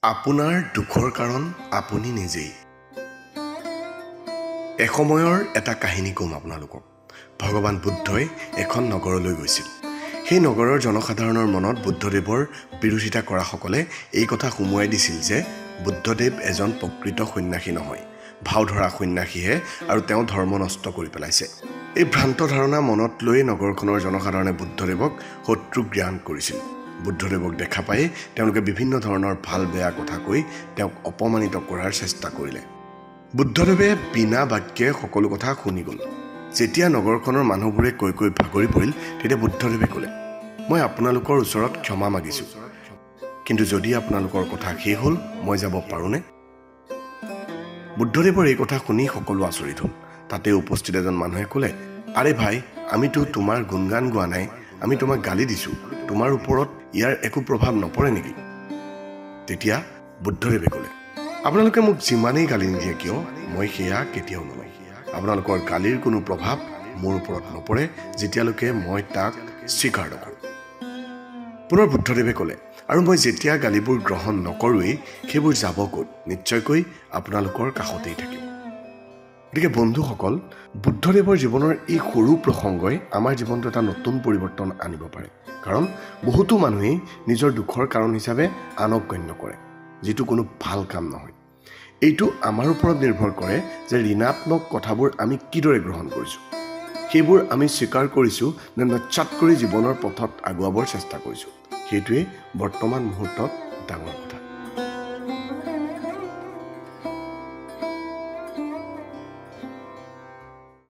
আপোনাৰ দুখৰ কাৰণ আপুনি নিজেই। এসময়ৰ এটা কাহিনী কম আপোনালোকক। ভগৱান বুদ্ধই এখন নগৰলৈ গৈছিল। সেই নগৰৰ জনসাধাৰণৰ মনত বুদ্ধদেৱৰ বিৰোধিতা কৰাসকলে এই কথা সুমুৱাই দিছিল যে বুদ্ধদেৱ এজন প্ৰকৃত সন্ন্যাসী নহয়, ভাও ধৰা সন্ন্যাসীহে, আৰু তেওঁ ধৰ্ম নষ্ট কৰি পেলাইছে। এই ভ্ৰান্ত ধাৰণা মনত লৈ নগৰখনৰ জনসাধাৰণে বুদ্ধদেৱক শত্ৰু জ্ঞান কৰিছিল। বুদ্ধদেৱক দেখা পাই তেওঁলোকে বিভিন্ন ধৰণৰ ভাল বেয়া কথা কৈ তেওঁক অপমানিত কৰাৰ চেষ্টা কৰিলে। বুদ্ধদেৱে বিনা বাক্যে সকলো কথা শুনি গ'ল। যেতিয়া নগৰখনৰ মানুহবোৰে কৈ কৈ ভাগৰি পৰিল, তেতিয়া বুদ্ধদেৱে ক'লে, মই আপোনালোকৰ ওচৰত ক্ষমা মাগিছোঁ, কিন্তু যদি আপোনালোকৰ কথা শেষ হ'ল মই যাব পাৰোঁনে? বুদ্ধদেৱৰ এই কথা শুনি সকলো আচৰিত হ'ল। তাতে উপস্থিত এজন মানুহে ক'লে, আৰে ভাই, আমিতো তোমাৰ গুণগান গোৱা নাই, আমি তোমাক গালি দিছোঁ, তোমাৰ ওপৰত ইয়াৰ একো প্ৰভাৱ নপৰে নেকি? তেতিয়া বুদ্ধদেৱে ক'লে, আপোনালোকে মোক যিমানেই গালি নিদিয়ে কিয় মই সেয়া কেতিয়াও নলওঁ। আপোনালোকৰ গালিৰ কোনো প্ৰভাৱ মোৰ ওপৰত নপৰে যেতিয়ালৈকে মই তাক স্বীকাৰ নকৰোঁ। পুনৰ বুদ্ধদেৱে ক'লে, আৰু মই যেতিয়া গালিবোৰ গ্ৰহণ নকৰোঁৱেই সেইবোৰ যাব ক'ত? নিশ্চয়কৈ আপোনালোকৰ কাষতেই থাকিম। গতিকে বন্ধুসকল, বুদ্ধদেৱৰ জীৱনৰ এই সৰু প্ৰসংগই আমাৰ জীৱনটো এটা নতুন পৰিৱৰ্তন আনিব পাৰে। কাৰণ বহুতো মানুহেই নিজৰ দুখৰ কাৰণ হিচাপে আনক গণ্য কৰে, যিটো কোনো ভাল কাম নহয়। এইটো আমাৰ ওপৰত নিৰ্ভৰ কৰে যে ঋণাত্মক কথাবোৰ আমি কিদৰে গ্ৰহণ কৰিছোঁ। সেইবোৰ আমি স্বীকাৰ কৰিছোঁ নে নচ্ছাত কৰি জীৱনৰ পথত আগুৱাবৰ চেষ্টা কৰিছোঁ। সেইটোৱেই বৰ্তমান মুহূৰ্তত ডাঙৰ কথা।